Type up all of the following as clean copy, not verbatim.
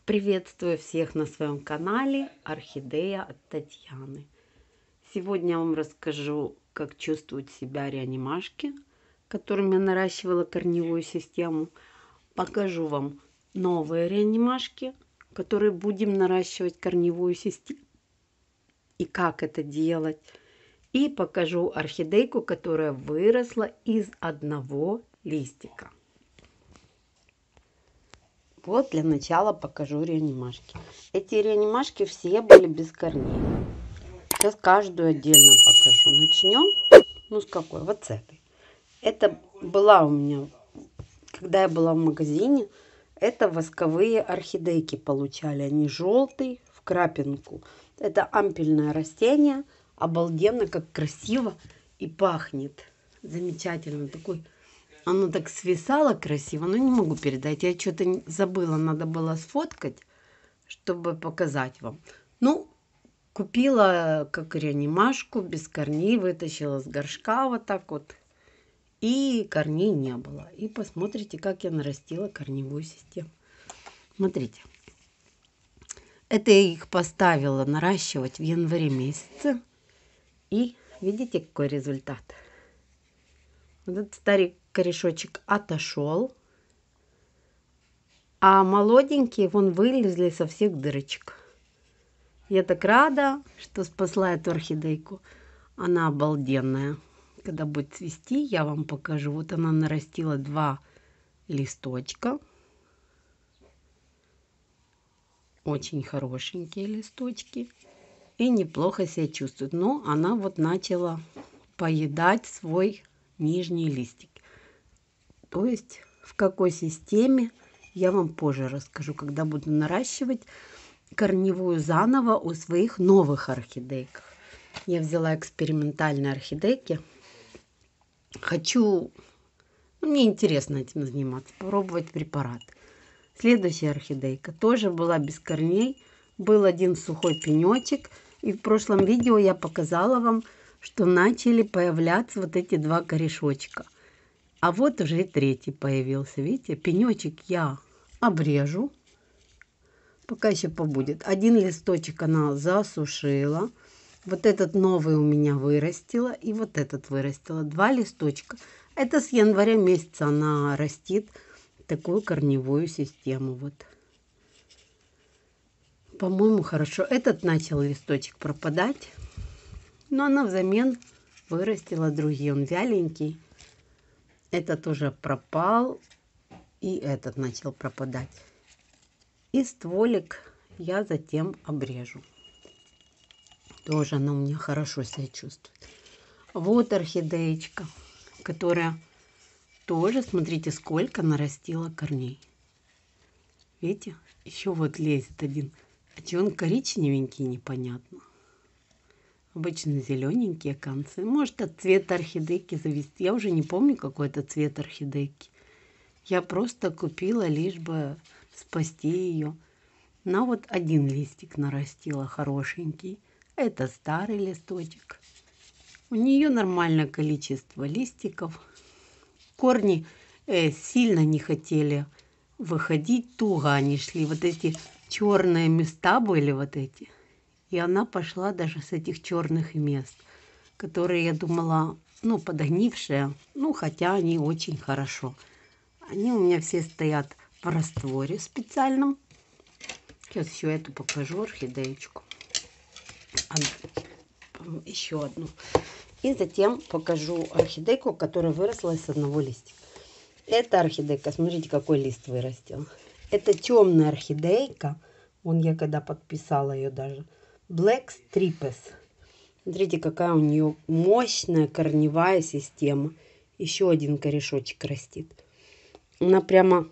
Приветствую всех на своем канале Орхидея от Татьяны. Сегодня я вам расскажу, как чувствуют себя реанимашки, которыми я наращивала корневую систему. Покажу вам новые реанимашки, которые будем наращивать корневую систему и как это делать. И покажу орхидейку, которая выросла из одного листика. Вот для начала покажу реанимашки. Эти реанимашки все были без корней. Сейчас каждую отдельно покажу. Начнем, с какой? Вот с этой. Это была у меня, когда я была в магазине, это восковые орхидейки получали. Они желтые, в крапинку. Это ампельное растение. Обалденно, как красиво и пахнет. Замечательно. Такой... Оно так свисало красиво, но не могу передать. Я что-то забыла, надо было сфоткать, чтобы показать вам. Купила как реанимашку, без корней, вытащила с горшка вот так вот. И корней не было. И посмотрите, как я нарастила корневую систему. Смотрите. Это я их поставила наращивать в январе месяце. И видите, какой результат. Вот этот старый корешочек отошел, а молоденькие вон вылезли со всех дырочек. Я так рада, что спасла эту орхидейку. Она обалденная. Когда будет цвести, я вам покажу. Вот она нарастила 2 листочка. Очень хорошенькие листочки. И неплохо себя чувствует. Но она вот начала поедать свой нижний листик. То есть в какой системе, я вам позже расскажу, когда буду наращивать корневую заново у своих новых орхидейков. Я взяла экспериментальные орхидейки. Мне интересно этим заниматься, попробовать препарат. Следующая орхидейка тоже была без корней. Был один сухой пенечек. И в прошлом видео я показала вам, что начали появляться вот эти 2 корешочка. А вот уже и 3-й появился. Видите, пенечек я обрежу. Пока еще побудет. 1 листочек она засушила. Вот этот новый у меня вырастила. И вот этот вырастила. 2 листочка. Это с января месяца она растит такую корневую систему. Вот. По-моему, хорошо. Этот начал листочек пропадать. Но она взамен вырастила другие. Он вяленький. Этот тоже пропал. И этот начал пропадать. И стволик я затем обрежу. Тоже она у меня хорошо себя чувствует. Вот орхидеечка, которая тоже, смотрите, сколько нарастила корней. Видите? Еще вот лезет один. А че он коричневенький, непонятно. Обычно зелененькие концы. Может, от цвета орхидейки зависит. Я уже не помню, какой это цвет орхидейки. Я просто купила, лишь бы спасти ее. Но вот 1 листик нарастила хорошенький. Это старый листочек. У нее нормальное количество листиков. Корни сильно не хотели выходить. Туго они шли. Вот эти черные места были вот эти. И она пошла даже с этих черных мест, которые, я думала, подогнившие. Хотя они очень хорошо. Они у меня все стоят в растворе специальном. Сейчас еще эту покажу орхидеечку. Еще одну. И затем покажу орхидейку, которая выросла из одного листика. Эта орхидейка, смотрите, какой лист вырастил. Это темная орхидейка. Вон я когда подписала ее даже. Black Stripes. Смотрите, какая у нее мощная корневая система. Еще 1 корешочек растит. Она прямо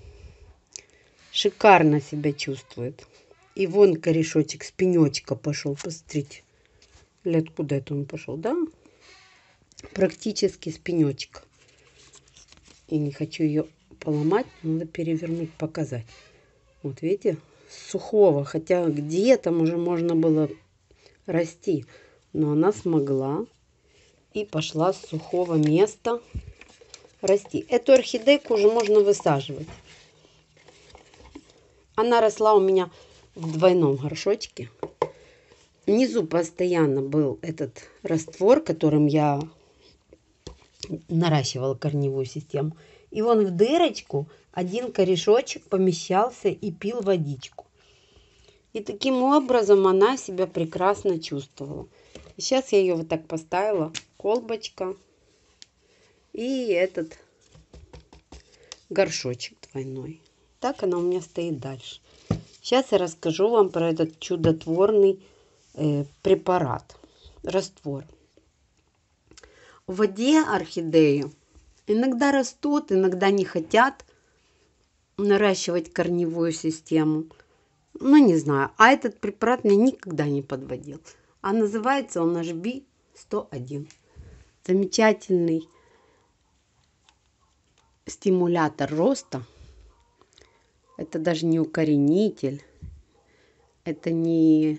шикарно себя чувствует. И вон корешочек с пенечка пошел. Посмотрите. Или откуда это он пошел, да? Практически с пенечка. И не хочу ее поломать. Надо перевернуть, показать. Вот видите? Сухого. Хотя где там уже можно было расти. Но она смогла. И пошла с сухого места расти. Эту орхидейку уже можно высаживать. Она росла у меня в двойном горшочке. Внизу постоянно был этот раствор, которым я наращивала корневую систему. И вон в дырочку один корешочек помещался и пил водичку. И таким образом она себя прекрасно чувствовала. Сейчас я ее вот так поставила. Колбочка. И этот горшочек двойной. Так она у меня стоит дальше. Сейчас я расскажу вам про этот чудотворный препарат. Раствор. В воде орхидеи иногда растут, иногда не хотят наращивать корневую систему. Ну, не знаю. А этот препарат меня никогда не подводил. А называется он HB101. Замечательный стимулятор роста. Это даже не укоренитель. Это не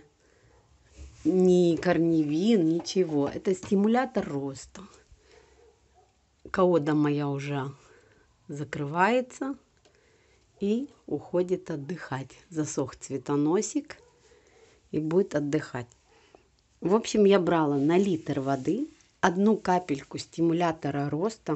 корневин, ничего. Это стимулятор роста. Коода моя уже закрывается и уходит отдыхать. Засох цветоносик и будет отдыхать. В общем, я брала на литр воды 1 капельку стимулятора роста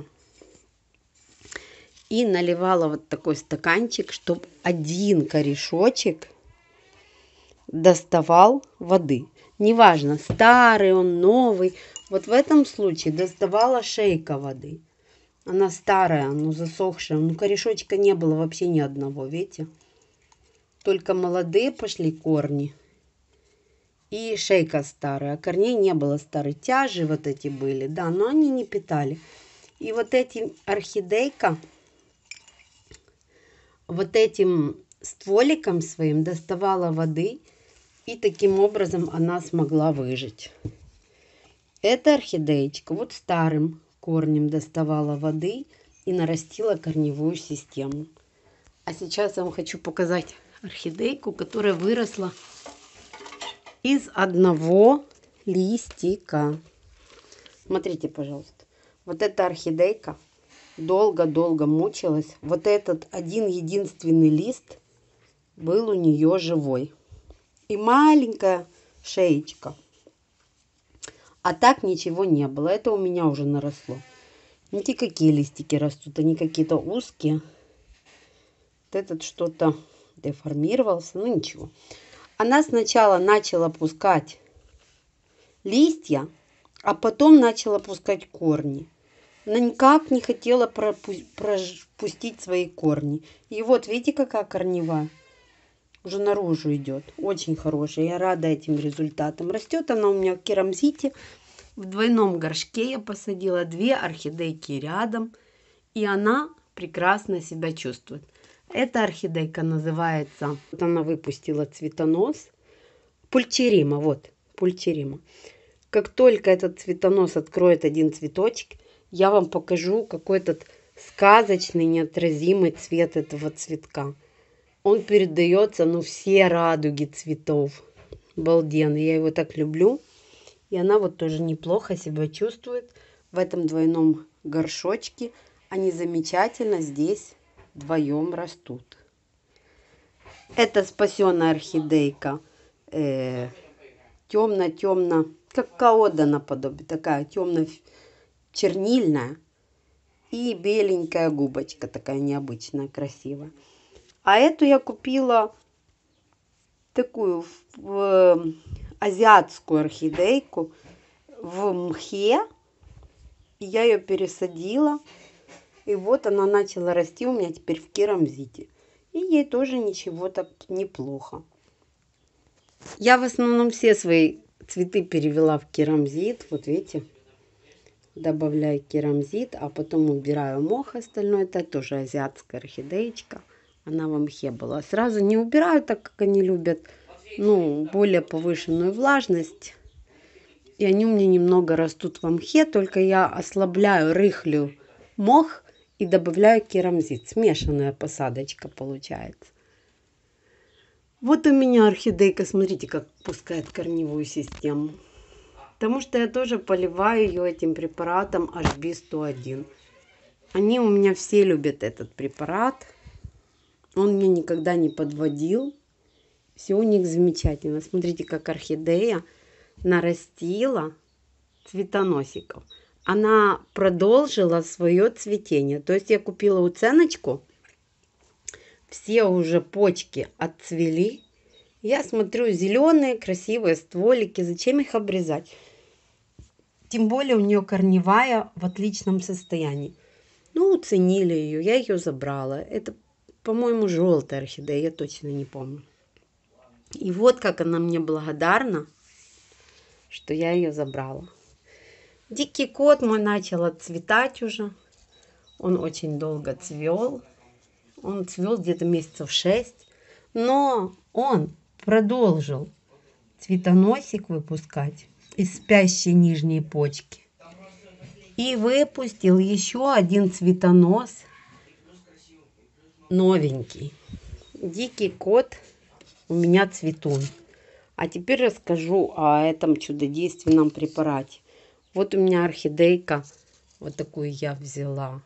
и наливала вот такой стаканчик, чтобы один корешочек доставал воды. Неважно, старый он, новый. Вот в этом случае доставала шейка воды. Она старая, ну засохшая. Ну корешочка не было вообще ни одного, видите? Только молодые пошли корни. И шейка старая. А корней не было старой. Тяжи вот эти были, да, но они не питали. И вот эти орхидейка вот этим стволиком своим доставала воды. И таким образом она смогла выжить. Эта орхидеечка вот старым корнем доставала воды и нарастила корневую систему. А сейчас я вам хочу показать орхидейку, которая выросла из одного листика. Смотрите, пожалуйста. Вот эта орхидейка долго-долго мучилась. Вот этот один единственный лист был у нее живой. И маленькая шеечка. А так ничего не было. Это у меня уже наросло. Видите, какие листики растут. Они какие-то узкие. Вот этот что-то деформировался. Ну ничего. Она сначала начала пускать листья, а потом начала пускать корни. Она никак не хотела пропустить свои корни. И вот видите, какая корневая. Уже наружу идет. Очень хорошая. Я рада этим результатам. Растет она у меня в керамзите. В двойном горшке я посадила 2 орхидейки рядом. И она прекрасно себя чувствует. Эта орхидейка называется... Вот она выпустила цветонос. Пульчерима. Вот. Пульчерима. Как только этот цветонос откроет один цветочек, я вам покажу какой этот сказочный, неотразимый цвет этого цветка. Он передается, ну, все радуги цветов. Обалденно. Я его так люблю. И она вот тоже неплохо себя чувствует в этом двойном горшочке. Они замечательно здесь вдвоем растут. Это спасенная орхидейка. Темно-темно. Как коода наподобие. Такая темно-чернильная. И беленькая губочка. Такая необычная, красивая. А эту я купила такую азиатскую орхидейку в мхе. И я ее пересадила. И вот она начала расти у меня теперь в керамзите. И ей тоже ничего так неплохо. Я в основном все свои цветы перевела в керамзит. Вот видите. Добавляю керамзит, а потом убираю мох остальное. Это тоже азиатская орхидеечка. Она в мхе была. Сразу не убираю, так как они любят, ну, более повышенную влажность. И они у меня немного растут в мхе, только я ослабляю, рыхлю мох и добавляю керамзит. Смешанная посадочка получается. Вот у меня орхидейка, смотрите, как пускает корневую систему. Потому что я тоже поливаю ее этим препаратом HB101. Они у меня все любят этот препарат. Он меня никогда не подводил. Все у них замечательно. Смотрите, как орхидея нарастила цветоносиков. Она продолжила свое цветение. То есть я купила уценочку. Все уже почки отцвели. Я смотрю, зеленые красивые стволики. Зачем их обрезать? Тем более у нее корневая в отличном состоянии. Ну, уценили ее. Я ее забрала. Это, по-моему, желтая орхидея. Я точно не помню. И вот как она мне благодарна, что я ее забрала. Дикий кот мой начал отцветать уже. Он очень долго цвел. Он цвел где-то месяцев 6. Но он продолжил цветоносик выпускать из спящей нижней почки. И выпустил еще один цветонос новенький. Дикий кот у меня цветун. А теперь расскажу о этом чудодейственном препарате. Вот у меня орхидейка. Вот такую я взяла.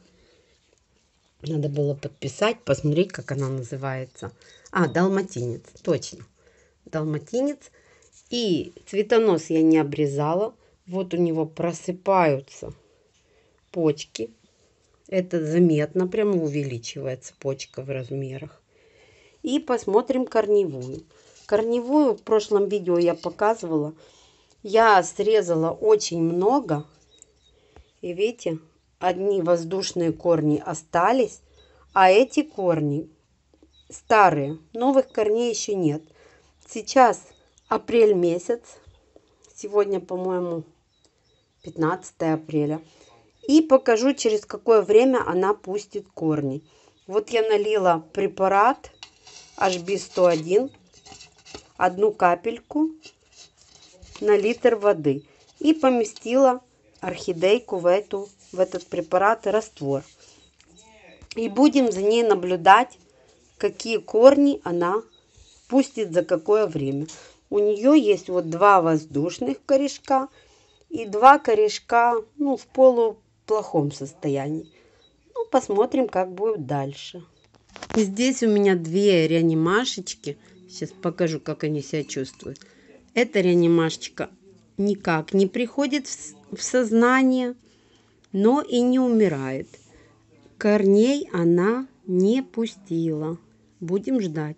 Надо было подписать, посмотреть, как она называется. Далматинец, точно. Далматинец. И цветонос я не обрезала. Вот у него просыпаются почки. Это заметно, прямо увеличивается почка в размерах. И посмотрим корневую. Корневую в прошлом видео я показывала. Я срезала очень много. И видите, одни воздушные корни остались, а эти корни старые. Новых корней еще нет. Сейчас апрель месяц. Сегодня, по-моему, 15 апреля. И покажу, через какое время она пустит корни. Вот я налила препарат HB101, одну капельку на литр воды. И поместила орхидейку в этот препарат и раствор. И будем за ней наблюдать, какие корни она пустит за какое время. У нее есть вот 2 воздушных корешка и 2 корешка, в полуплохом состоянии. Ну, посмотрим, как будет дальше. И здесь у меня 2 реанимашечки. Сейчас покажу, как они себя чувствуют. Эта реанимашечка никак не приходит в сознание, но и не умирает. Корней она не пустила. Будем ждать.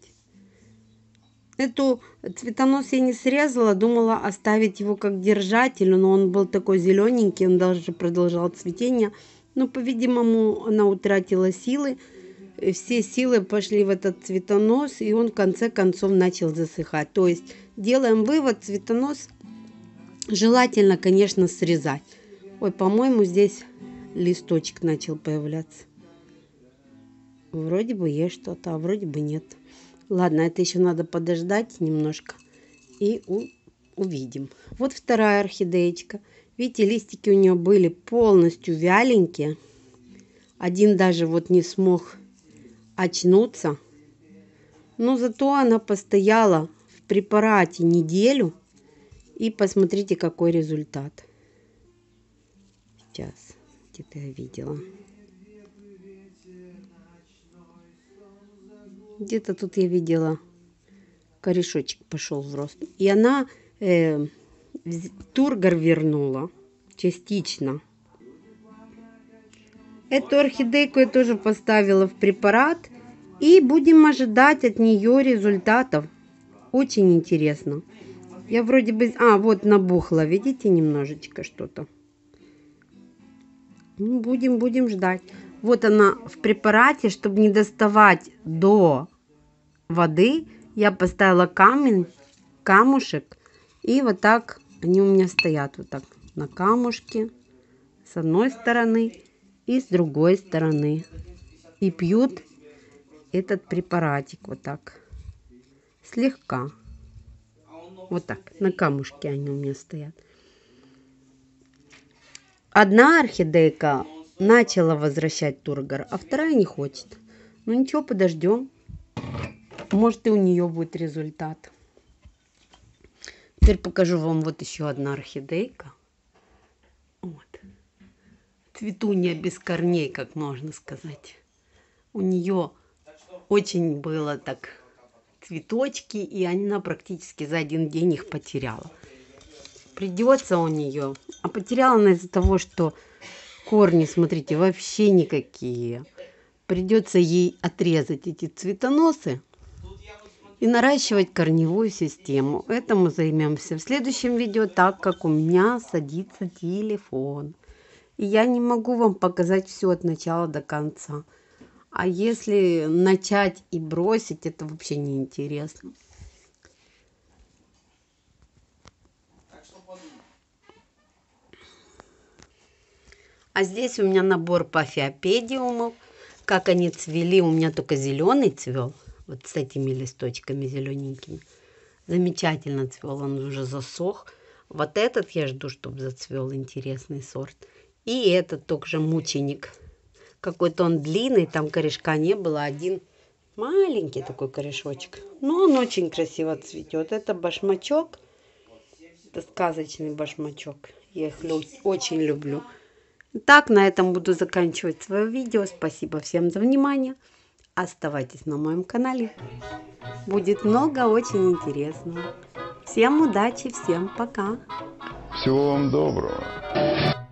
Эту цветонос я не срезала, думала оставить его как держатель, но он был такой зелененький, он даже продолжал цветение. Но, по-видимому, она утратила силы. Все силы пошли в этот цветонос, и он в конце концов начал засыхать. То есть делаем вывод, цветонос желательно, конечно, срезать. Ой, по-моему, здесь листочек начал появляться. Вроде бы есть что-то, а вроде бы нет. Ладно, это еще надо подождать немножко и увидим. Вот вторая орхидеечка. Видите, листики у нее были полностью вяленькие. Один даже вот не смог очнуться. Но зато она постояла в препарате неделю. И посмотрите, какой результат. Сейчас, где-то я видела. Где-то тут я видела, корешочек пошел в рост. И она тургор вернула частично. Эту орхидейку я тоже поставила в препарат. И будем ожидать от нее результатов. Очень интересно. Я вроде бы... вот набухла. Видите, немножечко что-то. Ну, будем ждать. Вот она в препарате, чтобы не доставать до воды, я поставила камушек, и вот так они у меня стоят вот так на камушке с одной стороны и с другой стороны, и пьют этот препаратик вот так слегка, вот так на камушке они у меня стоят. Одна орхидейка начала возвращать тургор, а вторая не хочет. Ну ничего, подождем. Может, и у нее будет результат. Теперь покажу вам вот еще одна орхидейка. Вот. Цветунья без корней, как можно сказать. У нее очень было так цветочки, и она практически за один день их потеряла. Придется у нее, а потеряла она из-за того, что корни, смотрите, вообще никакие. Придется ей отрезать эти цветоносы и наращивать корневую систему. Этому займемся в следующем видео, так как у меня садится телефон. И я не могу вам показать все от начала до конца. А если начать и бросить, это вообще неинтересно. А здесь у меня набор пафиопедиумов. Как они цвели, у меня только зеленый цвел. Вот с этими листочками зелененькими. Замечательно цвел, он уже засох. Вот этот я жду, чтобы зацвел, интересный сорт. И этот тоже мученик. Какой-то он длинный, там корешка не было. Один маленький такой корешочек. Но он очень красиво цветет. Это башмачок. Это сказочный башмачок. Я их очень люблю. Так, на этом буду заканчивать свое видео. Спасибо всем за внимание. Оставайтесь на моем канале. Будет много очень интересного. Всем удачи, всем пока. Всего вам доброго.